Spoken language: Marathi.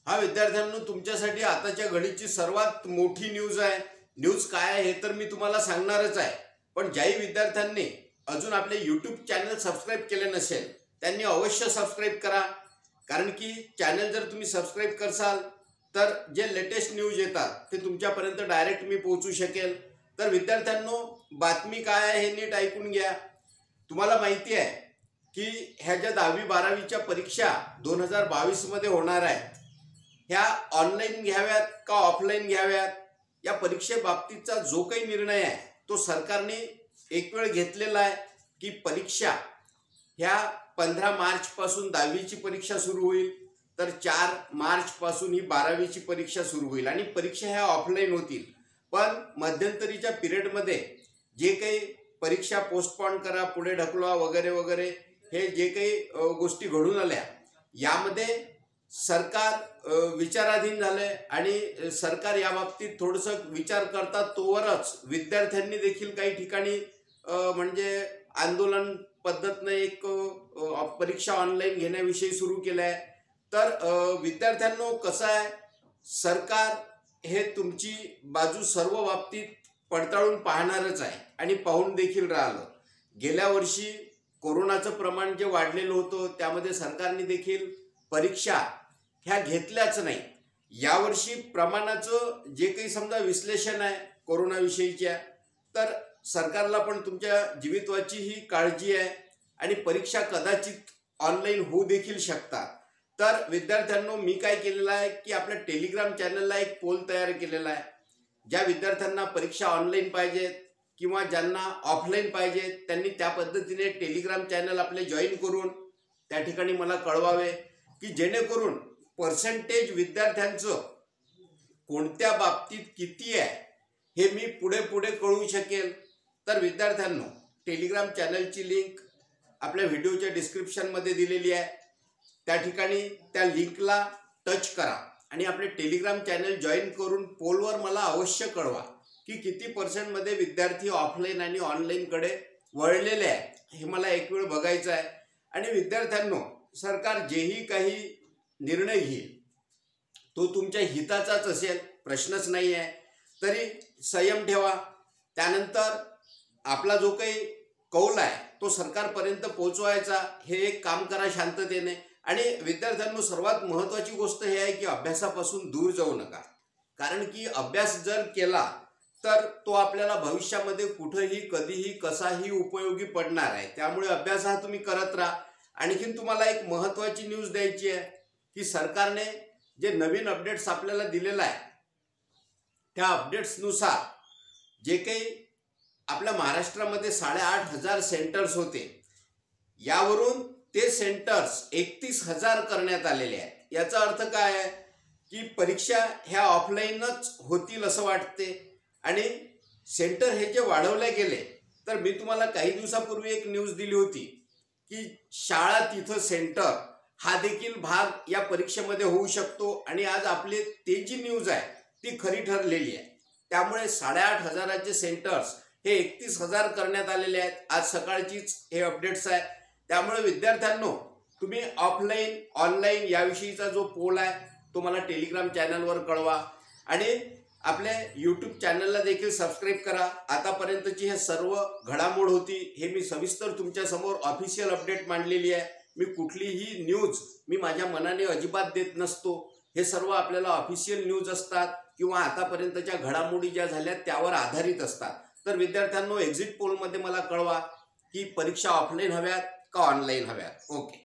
हा विद्यार्थ्यांनो, तुमच्यासाठी आताच्या घडीची सर्वात मोठी न्यूज आहे। न्यूज काय आहे हे तर मी तुम्हाला सांगणारच आहे, पण ज्याही विद्यार्थ्यांनी अजून आपले यूट्यूब चॅनल सबस्क्राइब केले नसेल त्यांनी अवश्य सबस्क्राइब करा। कारण की चॅनल जर तुम्ही सबस्क्राइब करसाल तर जे लेटेस्ट न्यूज येतात ते तुमच्यापर्यंत डायरेक्ट मी पोहोचू शकेल। तर विद्यार्थ्यांनो, बातमी काय आहे हे नीट ऐकून घ्या। तुम्हाला माहिती आहे की ह्या ज्या 10वी 12वीच्या परीक्षा 2022 मध्ये होणार आहेत, ह्या ऑनलाईन घ्याव्यात का ऑफलाईन घ्याव्यात, या परीक्षेबाबतीतचा जो काही निर्णय आहे तो सरकारने एक वेळ घेतलेला आहे की परीक्षा ह्या 15 मार्च पासून 10वीची परीक्षा सुरू होईल, तर 4 मार्च पासून ही 12वीची परीक्षा सुरू होईल आणि परीक्षा ह्या ऑफलाईन होतील। पण मध्यंतरीच्या पिरियडमध्ये जे काही परीक्षा पोस्टपोन करा, पुढे ढकलवा वगैरे वगैरे हे जे काही गोष्टी घडून आल्या, यामध्ये सरकार विचाराधीन झाले आणि सरकार या बाबतीत थोडंसं विचार करतात तोवरच विद्यार्थ्यांनी देखील काही ठिकाणी म्हणजे आंदोलन पद्धतीने एक परीक्षा ऑनलाईन घेण्याविषयी सुरू केलं आहे। तर विद्यार्थ्यांनो, कसं आहे, सरकार हे तुमची बाजू सर्व बाबतीत पडताळून पाहणारच आहे आणि पाहून देखील राहिलं। गेल्या वर्षी कोरोनाचं प्रमाण जे वाढलेलं होतं त्यामध्ये सरकारने देखील परीक्षा ह्या घेतल्याच नाही। यावर्षी प्रमाणाचं जे काही समजा विश्लेषण आहे कोरोनाविषयीच्या, तर सरकारला पण तुमच्या जीवितवाची ही काळजी आहे आणि परीक्षा कदाचित ऑनलाईन होऊ देखील शकतात। तर विद्यार्थ्यांनो, मी काय केलेलं आहे की आपल्या टेलिग्राम चॅनलला एक पोल तयार केलेला आहे। ज्या विद्यार्थ्यांना परीक्षा ऑनलाईन पाहिजेत किंवा ज्यांना ऑफलाईन पाहिजेत त्यांनी त्या पद्धतीने टेलिग्राम चॅनल आपले जॉईन करून त्या ठिकाणी मला कळवावे की जेणेकरून पर्सेंटेज विद्यार्थ्यांचं कोणत्या बाबतीत किती आहे हे मी पुढे पुढे कळवू शकेल। तर विद्यार्थ्यांनो, टेलिग्राम चॅनलची लिंक आपल्या व्हिडिओच्या डिस्क्रिप्शनमध्ये दिलेली आहे, त्या ठिकाणी त्या लिंकला टच करा आणि आपले टेलिग्राम चॅनल जॉईन करून पोलवर मला अवश्य कळवा की किती पर्सेंटमध्ये विद्यार्थी ऑफलाईन आणि ऑनलाईनकडे वळलेले आहे हे मला एक वेळ बघायचं आहे। आणि विद्यार्थ्यांनो, सरकार जेही काही निर्णय घेईल तो तुमच्या हिताचाच असेल, प्रश्नच नाही आहे, तरी संयम ठेवा। त्यानंतर आपला जो काही कौल आहे तो सरकारपर्यंत पोहोचवायचा, हे एक काम करा शांततेने। आणि विद्यार्थ्यांनो, सर्वात महत्त्वाची गोष्ट हे आहे की अभ्यासापासून दूर जाऊ नका, कारण की अभ्यास जर केला तर तो आपल्याला भविष्यामध्ये कुठेही कधीही कसाही उपयोगी पडणार आहे। त्यामुळे अभ्यास हा तुम्ही करत राहा। आणखीन तुम्हाला एक महत्त्वाची न्यूज द्यायची आहे की सरकारने जे नवीन अपडेट्स आपल्याला दिलेला आहे त्या अपडेट्सनुसार जे काही आपल्या महाराष्ट्रामध्ये 8,500 सेंटर्स होते, यावरून ते सेंटर्स 31,000 करण्यात आलेले आहेत। याचा अर्थ काय आहे की परीक्षा ह्या ऑफलाईनच होतील असं वाटते आणि सेंटर हे जे वाढवले गेले, तर मी तुम्हाला काही दिवसापूर्वी एक न्यूज दिली होती की शाळा तिथं सेंटर हा देखील भाग या परीक्षेमध्ये होऊ शकतो आणि आज आपली ते जी न्यूज आहे ती खरी ठरलेली आहे। त्यामुळे 8,500चे सेंटर्स हे 31,000 करण्यात आलेले आहेत। आज सकाळचीच हे अपडेट्स आहे। त्यामुळे विद्यार्थ्यांनो, तुम्ही ऑफलाईन ऑनलाईन याविषयीचा जो पोल आहे तो मला टेलिग्राम चॅनलवर कळवा आणि आपल्या यूट्यूब चॅनलला देखील सबस्क्राईब करा। आतापर्यंतची हे सर्व घडामोड होती, हे मी सविस्तर तुमच्यासमोर ऑफिशियल अपडेट मांडलेली आहे। मी कुठलीही न्यूज मी माझ्या मनाने अजिबात देत नसतो, हे सर्व आपल्याला ऑफिशियल न्यूज असतात किंवा आतापर्यंतच्या घडामोडी ज्या झाल्या त्यावर आधारित असतात। तर विद्यार्थ्यांनो, एक्झिट पोलमध्ये मला कळवा की परीक्षा ऑफलाईन हव्यात का ऑनलाईन हव्यात। ओके।